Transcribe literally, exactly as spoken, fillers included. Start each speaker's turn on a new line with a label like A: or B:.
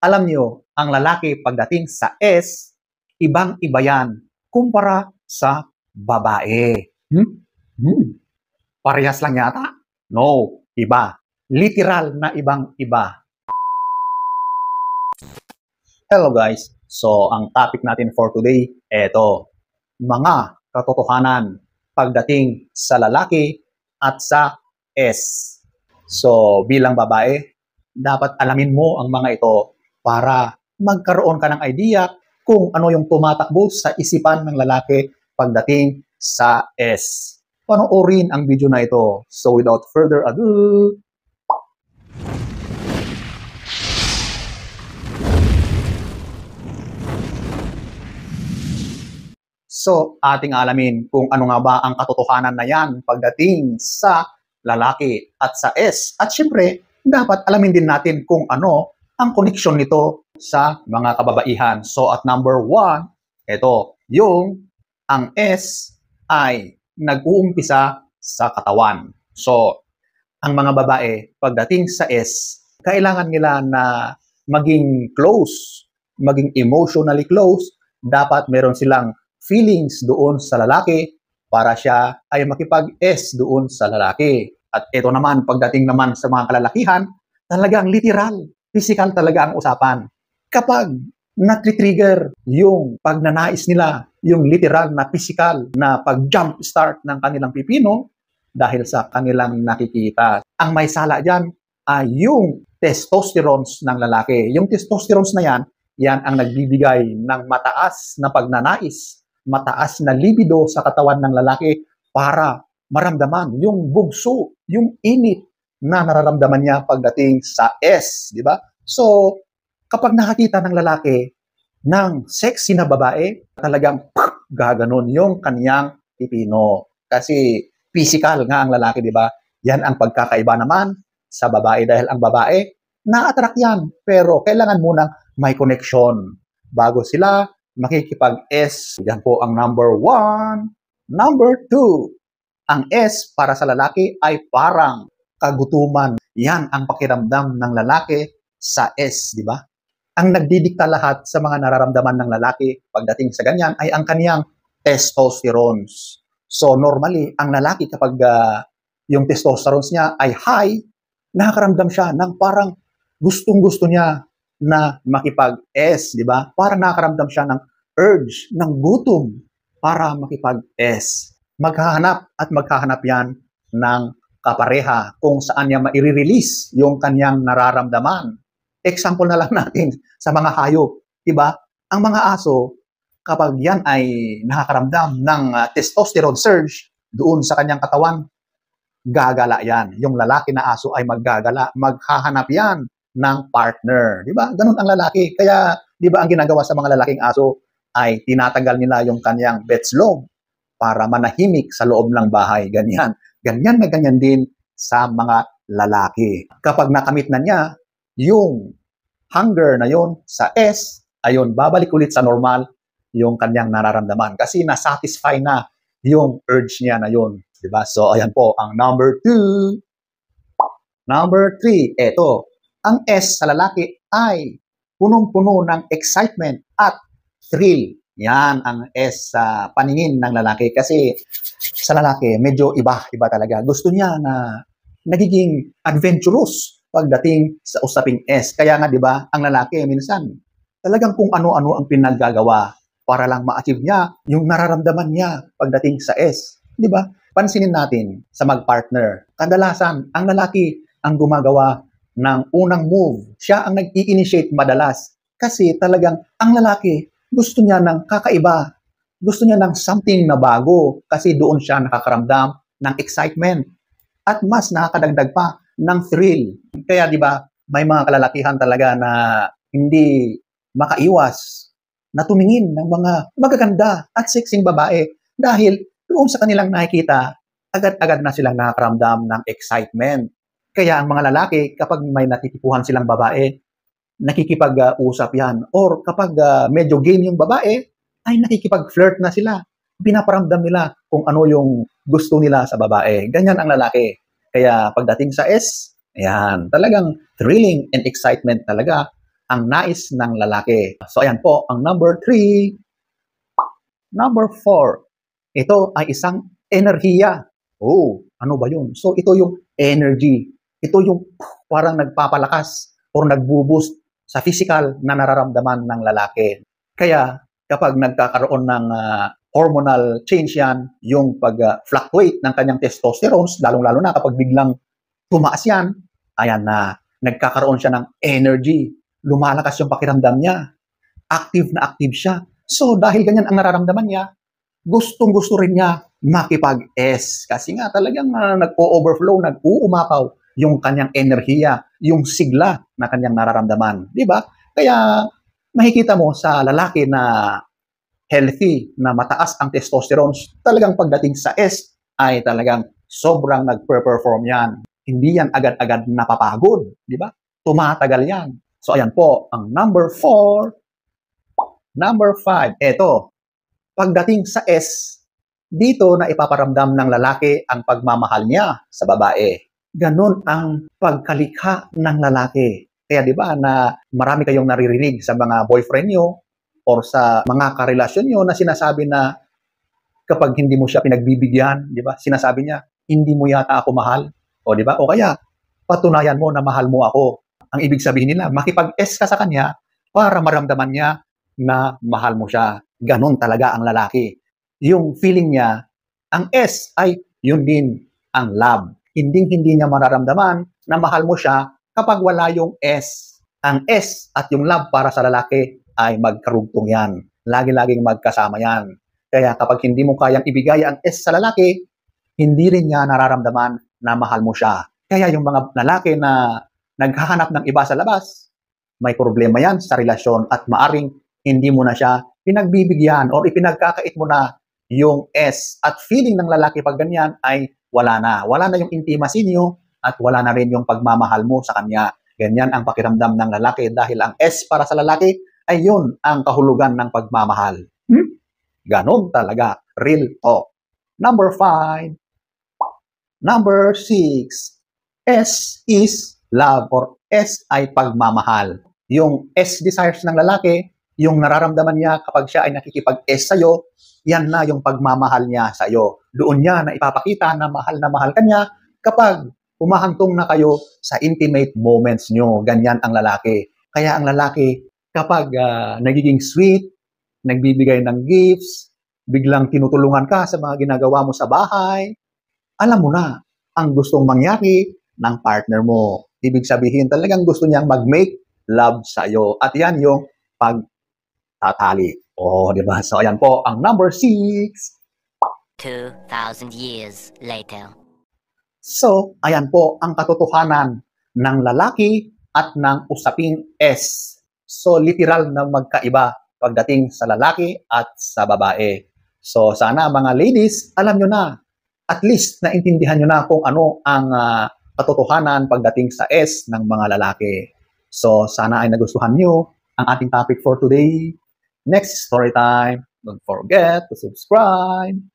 A: Alam nyo, ang lalaki pagdating sa S, ibang-iba yan kumpara sa babae. Hmm? Hmm. Parehas lang yata? No, iba. Literal na ibang-iba. Hello guys. So, ang topic natin for today, eto. Mga katotohanan pagdating sa lalaki at sa S. So, bilang babae, dapat alamin mo ang mga ito para magkaroon ka ng idea kung ano yung tumatakbo sa isipan ng lalaki pagdating sa S. Panoorin ang video na ito. So, without further ado, so, ating alamin kung ano nga ba ang katotohanan na yan pagdating sa lalaki at sa S. At syempre, dapat alamin din natin kung ano ang koneksyon nito sa mga kababaihan. So, at number one, ito, yung ang S ay nag-uumpisa sa katawan. So, ang mga babae, pagdating sa S, kailangan nila na maging close, maging emotionally close, dapat meron silang feelings doon sa lalaki para siya ay makipag-S doon sa lalaki. At ito naman, pagdating naman sa mga kalalakihan, talagang literal, physical talaga ang usapan. Kapag nati-trigger yung pagnanais nila, yung literal na physical na pag-jump start ng kanilang pipino dahil sa kanilang nakikita. Ang may sala dyan ay yung testosterones ng lalaki. Yung testosterones na yan, yan ang nagbibigay ng mataas na pagnanais, mataas na libido sa katawan ng lalaki para maramdaman yung bugso, yung init na nararamdaman niya pagdating sa S, di ba? So, kapag nakakita ng lalaki ng sexy na babae, talagang gaganon yung kaniyang pipino. Kasi physical nga ang lalaki, di ba? Yan ang pagkakaiba naman sa babae dahil ang babae, na-attract yan. Pero kailangan munang may connection bago sila makikipag-S. Yan po ang number one. Number two, ang S para sa lalaki ay parang kagutuman. Yan ang pakiramdam ng lalaki sa S, di ba? Ang nagdidikta lahat sa mga nararamdaman ng lalaki pagdating sa ganyan ay ang kaniyang testosterones. So normally, ang lalaki kapag uh, yung testosterones niya ay high, nakakaramdam siya ng parang gustong-gusto niya na makipag-S, di ba? Parang nakakaramdam siya ng urge, ng gutom para makipag-S. Maghahanap at maghahanap yan ng kapareha kung saan niya ma-release yung kanyang nararamdaman. Example na lang natin sa mga hayop, di ba? Ang mga aso, kapag yan ay nakakaramdam ng uh, testosterone surge doon sa kanyang katawan, gagala yan. Yung lalaki na aso ay maggagala, maghahanap yan ng partner. Di ba? Ganun ang lalaki. Kaya, di ba ang ginagawa sa mga lalaking aso ay tinatagal nila yung kanyang betslog para manahimik sa loob ng bahay. Ganyan. Ganyan na ganyan din sa mga lalaki. Kapag nakamit na niya yung hunger na yon sa S, ayun, babalik ulit sa normal yung kanyang nararamdaman. Kasi na-satisfy na yung urge niya na yun. Diba? So, ayan po, ang number two. Number three, eto. Ang S sa lalaki ay punong-puno ng excitement at thrill. Yan ang S sa paningin ng lalaki. Kasi sa lalaki, medyo iba, iba talaga. Gusto niya na nagiging adventurous pagdating sa usaping S. Kaya nga, di ba, ang lalaki minsan, talagang kung ano-ano ang pinaggagawa para lang ma-achieve niya yung nararamdaman niya pagdating sa S. Di ba? Pansinin natin sa mag-partner. Kadalasan, ang lalaki ang gumagawa ng unang move. Siya ang nag-i-initiate madalas. Kasi talagang ang lalaki, gusto niya ng kakaiba. Gusto niya ng something na bago. Kasi doon siya nakakaramdam ng excitement. At mas nakakadagdag pa ng thrill. Kaya di ba, may mga kalalakihan talaga na hindi makaiwas na tumingin ng mga magaganda at sexing babae dahil doon sa kanilang nakikita, agad-agad na silang nakakaramdam ng excitement. Kaya ang mga lalaki, kapag may natitipuhan silang babae, nakikipag-usap yan. Or kapag uh, medyo game yung babae, ay nakikipag-flirt na sila. Pinaparamdam nila kung ano yung gusto nila sa babae. Ganyan ang lalaki. Kaya pagdating sa S, ayan, talagang thrilling and excitement talaga ang nais ng lalaki. So ayan po, ang number three. Number four, ito ay isang enerhiya. Oh, ano ba yun? So ito yung energy. Ito yung parang nagpapalakas or nagbo-boost sa physical na nararamdaman ng lalaki. Kaya kapag nagkakaroon ng uh, hormonal change yan, yung pag-fluctuate uh, ng kanyang testosterone, lalong-lalo na kapag biglang tumaas yan, ayan na, nagkakaroon siya ng energy. Lumalakas yung pakiramdam niya. Active na active siya. So dahil ganyan ang nararamdaman niya, gustong-gusto rin niya makipag-S. Kasi nga talagang uh, nag-o-overflow, nag-uumapaw yung kanyang enerhiya, yung sigla na kanyang nararamdaman. Di ba? Kaya makikita mo sa lalaki na healthy, na mataas ang testosterone, talagang pagdating sa S ay talagang sobrang nag-perform yan. Hindi yan agad-agad napapagod. Di ba? Tumatagal yan. So ayan po, ang number four. Number five, eto. Pagdating sa S, dito na ipaparamdam ng lalaki ang pagmamahal niya sa babae. Ganon ang pagkalikha ng lalaki. Kaya di ba na marami kayong naririnig sa mga boyfriend nyo or sa mga karelasyon nyo na sinasabi na kapag hindi mo siya pinagbibigyan, di ba? Sinasabi niya, hindi mo yata ako mahal. O di ba? O kaya, patunayan mo na mahal mo ako. Ang ibig sabihin nila, makipag-S ka sa kanya para maramdaman niya na mahal mo siya. Ganon talaga ang lalaki. Yung feeling niya, ang S ay yun din ang love. Hindi-hindi niya mararamdaman na mahal mo siya kapag wala yung S. Ang S at yung love para sa lalaki ay magkarugtong yan. Lagi-laging magkasama yan. Kaya kapag hindi mo kayang ibigay ang S sa lalaki, hindi rin niya nararamdaman na mahal mo siya. Kaya yung mga lalaki na naghahanap ng iba sa labas, may problema yan sa relasyon at maaring hindi mo na siya pinagbibigyan or ipinagkakait mo na yung S. At feeling ng lalaki pag ganyan ay wala na. Wala na yung intimacy niyo at wala na rin yung pagmamahal mo sa kanya. Ganyan ang pakiramdam ng lalaki dahil ang S para sa lalaki ay yun ang kahulugan ng pagmamahal. Hmm? Ganon talaga. Real talk. Number five. Number six. S is love or S ay pagmamahal. Yung S desires ng lalaki, yung nararamdaman niya kapag siya ay nakikipag-S sa'yo, yan na yung pagmamahal niya sa'yo. Doon niya na ipapakita na mahal na mahal ka niya kapag umahantong na kayo sa intimate moments nyo. Ganyan ang lalaki. Kaya ang lalaki, kapag uh, nagiging sweet, nagbibigay ng gifts, biglang tinutulungan ka sa mga ginagawa mo sa bahay, alam mo na ang gustong mangyari ng partner mo. Ibig sabihin, talagang gusto niyang mag-make love sa'yo. At yan yung pag tatali. Oh, di ba? So, ayan po ang number six.
B: two thousand years later.
A: So, ayan po ang katotohanan ng lalaki at ng usaping S. So, literal na magkaiba pagdating sa lalaki at sa babae. So, sana mga ladies, alam nyo na, at least naintindihan nyo na kung ano ang uh, katotohanan pagdating sa S ng mga lalaki. So, sana ay nagustuhan nyo ang ating topic for today. Next story time. Don't forget to subscribe.